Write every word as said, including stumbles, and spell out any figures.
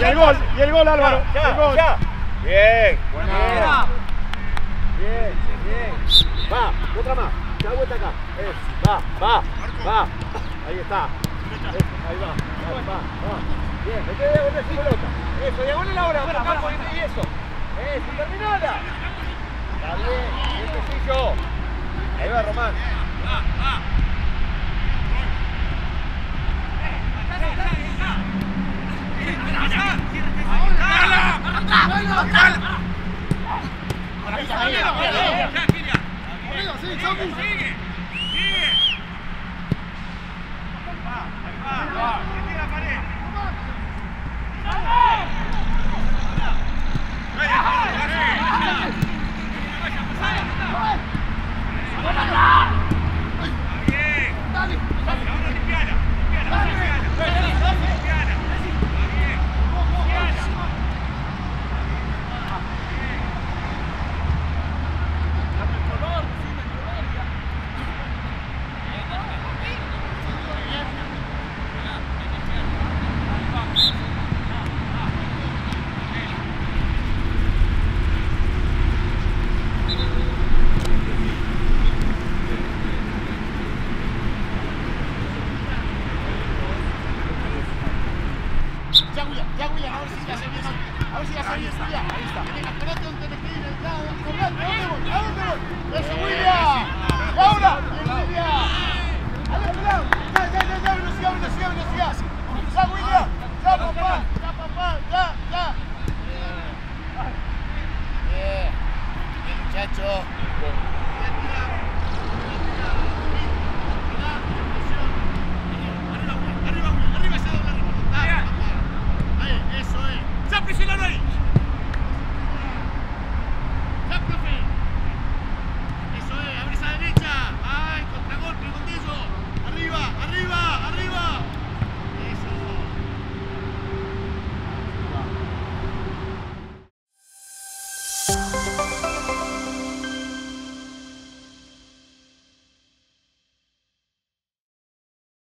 el gol, y el gol, Álvaro. Ya, el gol. ya. Bien. Buena. Bien, bien. Va, otra más. Da vuelta acá. Es, va, va, va. Ahí está. Es, ahí va, va, va, va. Bien, me quedé diagonal sin pelota. Eso, diagonal ahora, otro campo y y eso. Eso, terminala. Está bien, bien sencillo. Ahí va Román. ¡Ya, William! ¡Ya, papá!